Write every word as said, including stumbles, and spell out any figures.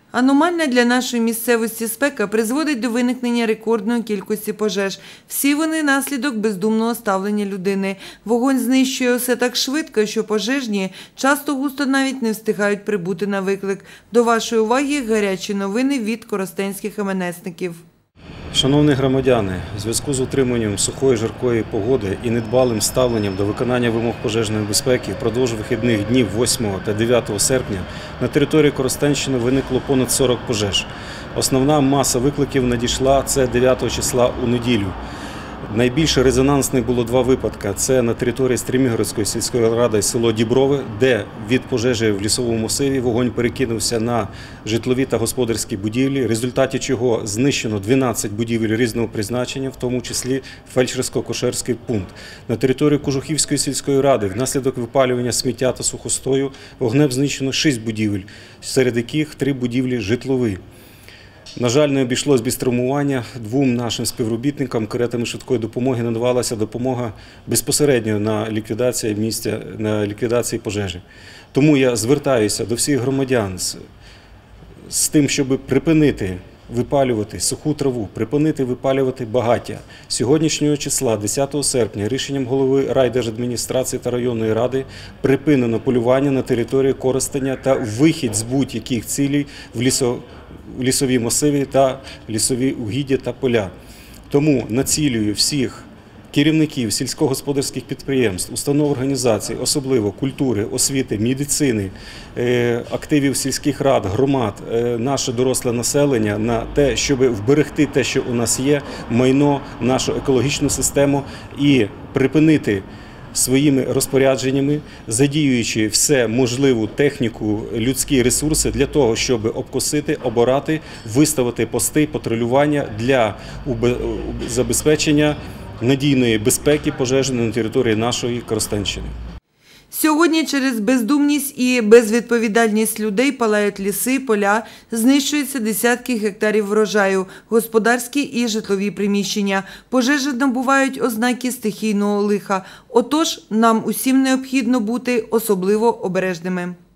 Аномальна для нашої місцевості спека призводить до виникнення рекордної кількості пожеж. Всі вони – наслідок бездумного ставлення людини. Вогонь знищує усе так швидко, що пожежні часто густо навіть не встигають прибути на виклик. До вашої уваги гарячі новини від коростенських МНСників. Шановні громадяни, у зв'язку з утриманням сухої жаркої погоди і недбалим ставленням до виконання вимог пожежної безпеки впродовж вихідних днів восьмого та дев'ятого серпня на території Коростенщини виникло понад сорок пожеж. Основна маса викликів надійшла це дев'ятого числа у неділю. Найбільше резонансних було два випадки. Це на території Стрімігородської сільської ради село Діброве, де від пожежі в лісовому масиві вогонь перекинувся на житлові та господарські будівлі, в результаті чого знищено дванадцять будівель різного призначення, в тому числі фельдшерсько-акушерський пункт. На території Кожухівської сільської ради внаслідок випалювання сміття та сухостою вогнем знищено шість будівель, серед яких три будівлі житлові. На жаль, не обійшлось без травмування. Двом нашим співробітникам каретами швидкої допомоги надавалася допомога безпосередньо на ліквідації місця, на ліквідації пожежі. Тому я звертаюся до всіх громадян з, з тим, щоб припинити випалювати суху траву, припинити випалювати багаття. Сьогоднішнього числа, десятого серпня, рішенням голови райдержадміністрації та районної ради припинено полювання на території Коростеня та вихід з будь-яких цілей в лісо в лісові масиви та лісові угіддя та поля. Тому націлюю всіх керівників сільськогосподарських підприємств, установ організацій, особливо культури, освіти, медицини, активів сільських рад, громад, наше доросле населення на те, щоб вберегти те, що у нас є, майно, нашу екологічну систему і припинити своїми розпорядженнями, задіюючи все можливу техніку, людські ресурси для того, щоб обкосити, оборати, виставити пости патрулювання для забезпечення надійної безпеки пожежної на території нашої Коростенщини. Сьогодні через бездумність і безвідповідальність людей палають ліси, поля, знищуються десятки гектарів врожаю, господарські і житлові приміщення. Пожежі набувають ознаки стихійного лиха. Отож, нам усім необхідно бути особливо обережними.